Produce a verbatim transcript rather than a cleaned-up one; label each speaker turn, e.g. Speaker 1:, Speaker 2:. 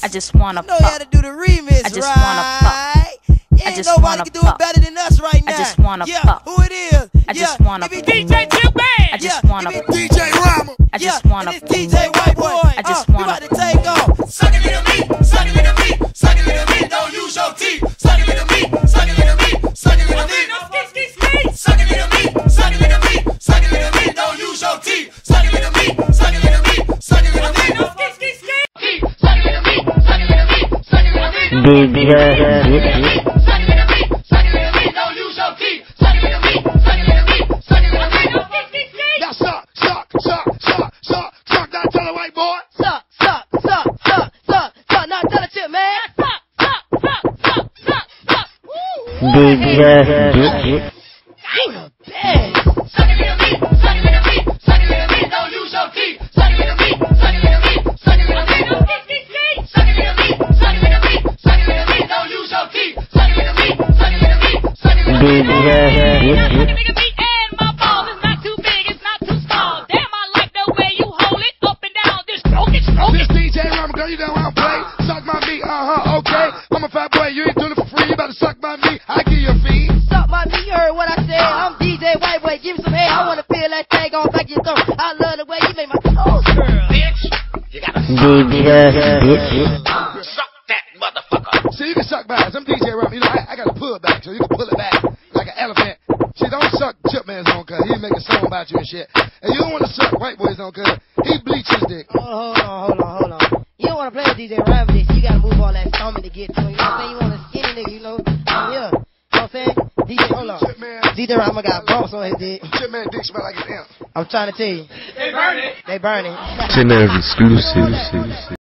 Speaker 1: I just wanna
Speaker 2: know how to do the remix,
Speaker 1: I just
Speaker 2: right?
Speaker 1: wanna fuck.
Speaker 2: Yeah,
Speaker 1: I just
Speaker 2: nobody
Speaker 1: wanna
Speaker 2: can do
Speaker 1: fuck.
Speaker 2: it better than us right now.
Speaker 1: I just wanna
Speaker 2: yeah,
Speaker 1: fuck.
Speaker 2: who it is?
Speaker 1: I
Speaker 2: yeah,
Speaker 1: just wanna
Speaker 2: if it
Speaker 1: fuck.
Speaker 2: D J Too Bad.
Speaker 1: I just
Speaker 2: yeah,
Speaker 1: wanna
Speaker 2: if it
Speaker 1: fuck.
Speaker 2: D J Rama.
Speaker 1: I just
Speaker 2: yeah,
Speaker 1: wanna
Speaker 2: and it's D J White Boy.
Speaker 1: I just
Speaker 2: uh,
Speaker 1: wanna
Speaker 2: we about to take off. Suck it little me, suck it little me, suck it little me. Don't use your teeth. Suck it little me, suck it little me, suck it little me. Suck it little me, suck it little me, suck it little me. Don't use your teeth. Suck it little me, suck it little me, suck it little me. Suck it little me, suck it little me, suck it little me. Suck it little me, suck it little me, suck it little me. Don't use your teeth. Suck it little me, suck it little me, suck it little me.
Speaker 3: Now suck, suck, suck, suck, suck, suck that tell a white boy.
Speaker 2: Suck, suck, suck, suck, suck, suck. Now tell a chip, man. Suck, suck, suck, suck, suck, suck. Woo.
Speaker 1: Big ass
Speaker 2: You the best. Suck it little me, suck it little me, suck it little me. Don't use your teeth. Suck it little me, suck it little me, suck it little me. Suck it little me, suck it little me, suck it little me. Don't use your teeth. Suck it little me, suck it little me, suck it little me.
Speaker 1: Big ass
Speaker 3: This D J Rama, girl, you know how I play. Suck my meat, uh-huh, okay. I'm a fat boy, you ain't doing it for free. You better suck my meat, I give you a fee.
Speaker 2: Suck my meat, you heard what I said. I'm D J White Boy, give me some hair. I wanna feel that thing on back your throat. I love the way you make my toes curl.
Speaker 3: Bitch, you gotta
Speaker 1: Big ass bitch.
Speaker 3: suck that motherfucker. See, you can suck back. I'm D J Rama, you know, I, I gotta pull it back, so you can pull it back like an elephant. See, don't suck Chipman's on, cuz he make a song about you and shit. And you don't wanna suck White Boy's on, cuz he bleach his dick.
Speaker 2: Oh, hold on, hold on, hold on. You don't wanna play with D J Rama, this. You gotta move all that stomach to get to him. You know what I'm saying? You want a skinny nigga, you know? I'm here. You know what I'm saying? D J, hold on.
Speaker 3: Chipman,
Speaker 2: D J Rama got bumps on his dick.
Speaker 3: Chipman dick smell like an imp.
Speaker 2: I'm trying to tell you.
Speaker 4: They burn it.
Speaker 2: They burning.
Speaker 5: Chipman's exclusive.